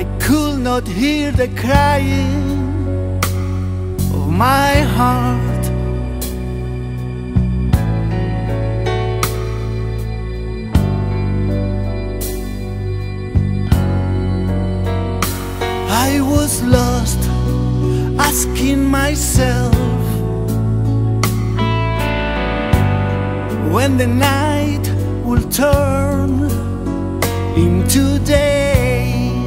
I could not hear the crying of my heart. I was lost, asking myself when the night will turn into day.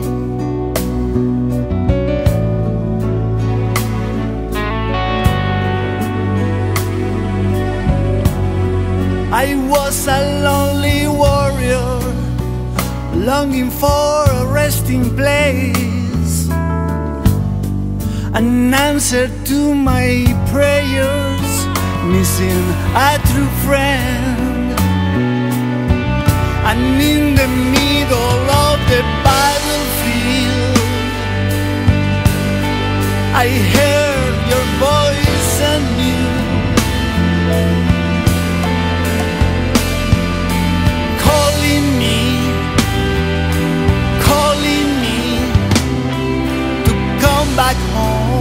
I was a lonely warrior, longing for a resting place, an answer to my prayers, missing a true friend. And in the middle of the battlefield, I heard your voice anew, calling me to come back home.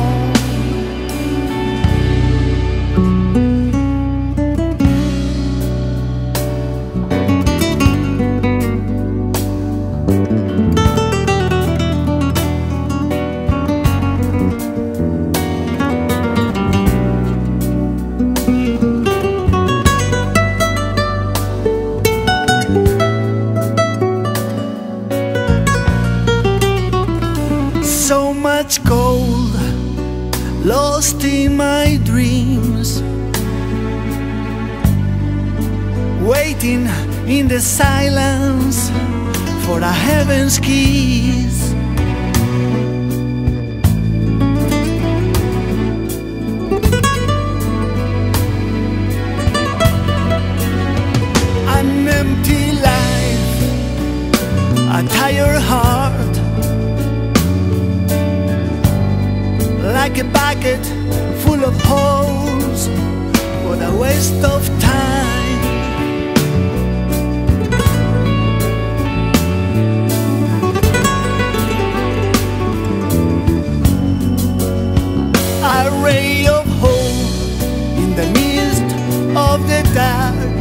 So much gold lost in my dreams, waiting in the silence for a heaven's kiss. An empty life, a tired heart, like a bucket full of holes. What a waste of time. A ray of hope in the midst of the dark,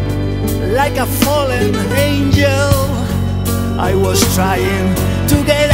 like a fallen angel, I was trying to get